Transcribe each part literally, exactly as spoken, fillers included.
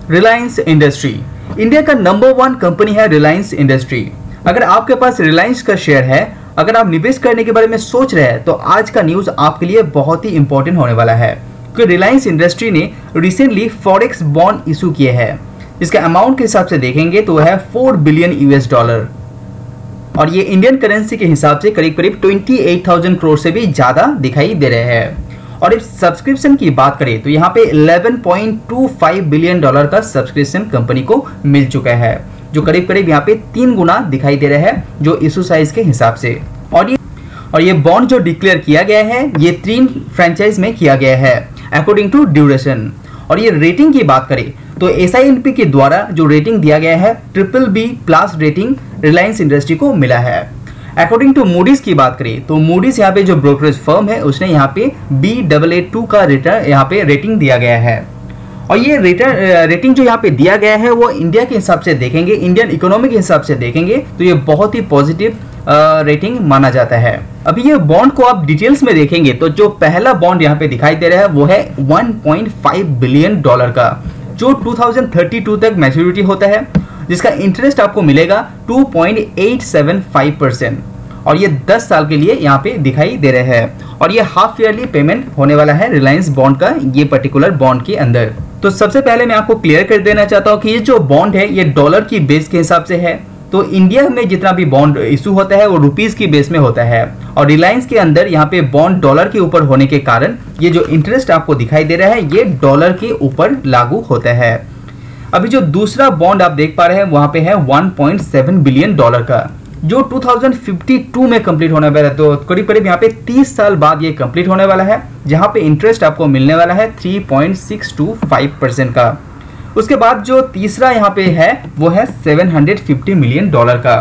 Reliance industry. India का number one company है Reliance industry. अगर आपके पास रिलायंस का शेयर है, अगर आप निवेश करने के बारे में सोच रहे हैं, तो आज का न्यूज आपके लिए बहुत ही इंपॉर्टेंट होने वाला है, क्योंकि रिलायंस इंडस्ट्री ने रिसेंटली फॉरेक्स बॉन्ड इशू किए हैं। इसके अमाउंट के हिसाब से देखेंगे तो है फोर बिलियन यूएस डॉलर, और ये इंडियन करेंसी के हिसाब से करीब करीब अट्ठाईस हज़ार करोड़ से भी ज्यादा दिखाई दे रहे हैं। और इस सब्सक्रिप्शन की बात करें तो यहाँ पे ग्यारह पॉइंट दो पाँच बिलियन डॉलर का सब्सक्रिप्शन कंपनी को मिल चुका है, जो करीब करीब यहाँ पे तीन गुना दिखाई दे रहा है जो इशू साइज के हिसाब से। और ये और ये बॉन्ड जो डिक्लेयर किया गया है, ये तीन फ्रेंचाइज में किया गया है अकॉर्डिंग टू ड्यूरेशन। और ये रेटिंग की बात करें तो एस आई एन पी के द्वारा जो रेटिंग दिया गया है, triple B plus rating Reliance industry को मिला है। अकॉर्डिंग टू मूडीज की बात करें तो मूडीज यहाँ पे जो ब्रोकरेज फर्म है, उसने यहाँ पे बी डबल ए टू का रेटर यहाँ पे रेटिंग दिया गया है। और ये रेटर रेटिंग जो यहाँ पे दिया गया है वो इंडिया के हिसाब से देखेंगे, इंडियन इकोनॉमी के हिसाब से देखेंगे तो ये बहुत ही पॉजिटिव रेटिंग माना जाता है। अभी ये बॉन्ड को आप डिटेल्स में देखेंगे तो जो पहला बॉन्ड यहाँ पे दिखाई दे रहा है वो है one point five billion dollar का, जो दो हज़ार बत्तीस तक मैच्योरिटी होता है, जिसका इंटरेस्ट आपको मिलेगा two point eight seven five percent, और ये दस साल के लिए यहाँ पे दिखाई दे रहे हैं। और ये हाफ ईयरली पेमेंट होने वाला है रिलायंस बॉन्ड का, ये पर्टिकुलर बॉन्ड के अंदर। तो सबसे पहले मैं आपको क्लियर कर देना चाहता हूँ कि ये जो बॉन्ड है ये डॉलर की बेस के हिसाब से है। तो इंडिया में जितना भी बॉन्ड इशू होता है वो रुपीज की बेस में होता है, और रिलायंस के अंदर यहाँ पे बॉन्ड डॉलर के ऊपर होने के कारण ये जो इंटरेस्ट आपको दिखाई दे रहा है ये डॉलर के ऊपर लागू होता है। अभी जो दूसरा बॉन्ड आप देख पा रहे हैं वहां पे है one point seven billion dollar का, जो दो हज़ार बावन में कंप्लीट होने वाला है। तो करीब करीब यहाँ पे तीस साल बाद ये कंप्लीट होने वाला है, जहां पे इंटरेस्ट आपको मिलने वाला है three point six two five percent का। उसके बाद जो तीसरा यहाँ पे है वो है seven hundred fifty million dollar का,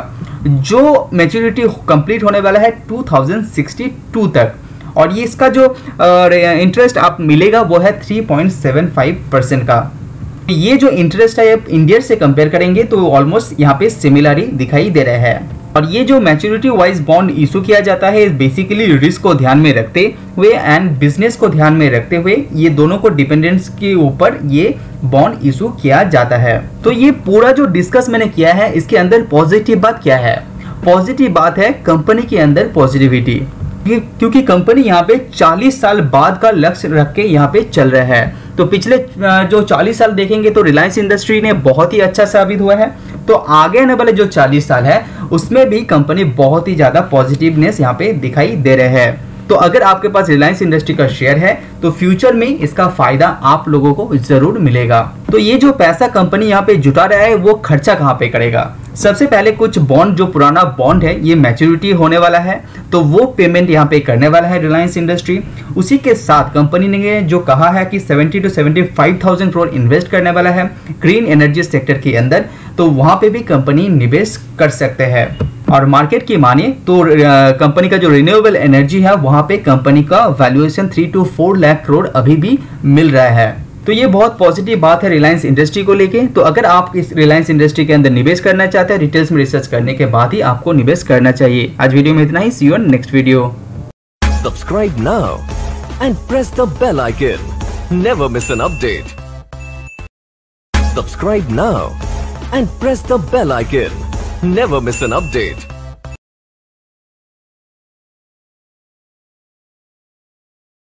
जो मैच्योरिटी कंप्लीट होने वाला है टू थाउजेंड सिक्सटी टू तक, और ये इसका जो इंटरेस्ट आप मिलेगा वो है three point seven five percent का। ये जो इंटरेस्ट है इंडिया से कंपेयर करेंगे तो ऑलमोस्ट यहाँ पे सिमिलर दिखाई दे रहा है। और ये जो मैच्योरिटी वाइज बॉन्ड इशू किया जाता है बेसिकली रिस्क को ध्यान में रखते हुए एंड बिजनेस को ध्यान में रखते हुए, ये दोनों को डिपेंडेंस के ऊपर ये बॉन्ड इशू किया जाता है। तो ये पूरा जो डिस्कस मैंने किया है इसके अंदर पॉजिटिव बात क्या है? पॉजिटिव बात है कंपनी के अंदर पॉजिटिविटी, क्योंकि कंपनी यहाँ पे चालीस साल बाद का लक्ष्य रख के यहाँ पे चल रहा है। तो पिछले जो चालीस साल देखेंगे तो रिलायंस इंडस्ट्री ने बहुत ही अच्छा साबित हुआ है, तो आगे आने वाले जो चालीस साल है उसमें भी कंपनी बहुत ही ज्यादा पॉजिटिवनेस यहाँ पे दिखाई दे रहे हैं। तो अगर आपके पास रिलायंस इंडस्ट्री का शेयर है तो फ्यूचर में इसका फायदा आप लोगों को जरूर मिलेगा। तो ये जो पैसा कंपनी यहाँ पे जुटा रहा है वो खर्चा कहाँ पे करेगा? सबसे पहले कुछ बॉन्ड, जो पुराना बॉन्ड है ये मैच्योरिटी होने वाला है, तो वो पेमेंट यहाँ पे करने वाला है रिलायंस इंडस्ट्री। उसी के साथ कंपनी ने जो कहा है कि seventy two seventy five thousand crore invest करने वाला है ग्रीन एनर्जी सेक्टर के अंदर, तो वहां पे भी कंपनी निवेश कर सकते हैं। और मार्केट की माने तो कंपनी का जो रिन्यूएबल एनर्जी है वहां पे कंपनी का valuation three two four lakh crore अभी भी मिल रहा है। तो ये बहुत पॉजिटिव बात है रिलायंस इंडस्ट्री को लेके। तो अगर आप इस रिलायंस इंडस्ट्री के अंदर निवेश करना चाहते हैं, डिटेल्स में रिसर्च करने के बाद ही आपको निवेश करना चाहिए। आज वीडियो में इतना ही, see you in next video. Subscribe now and press the bell icon, never miss an update. Subscribe now and press the bell icon. Never miss an update.